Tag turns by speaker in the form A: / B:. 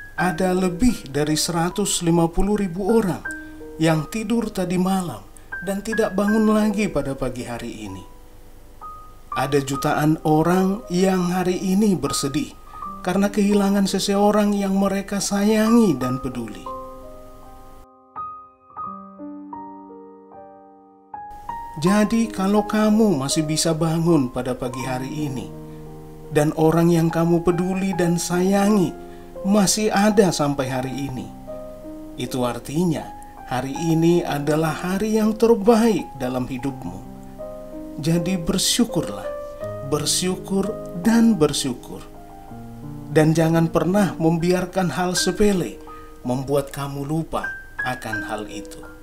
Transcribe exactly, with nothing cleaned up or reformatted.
A: ada lebih dari seratus lima puluh ribu orang yang tidur tadi malam dan tidak bangun lagi pada pagi hari ini. Ada jutaan orang yang hari ini bersedih karena kehilangan seseorang yang mereka sayangi dan peduli. Jadi kalau kamu masih bisa bangun pada pagi hari ini, dan orang yang kamu peduli dan sayangi masih ada sampai hari ini, itu artinya hari ini adalah hari yang terbaik dalam hidupmu. Jadi bersyukurlah, bersyukur dan bersyukur. Dan jangan pernah membiarkan hal sepele membuat kamu lupa akan hal itu.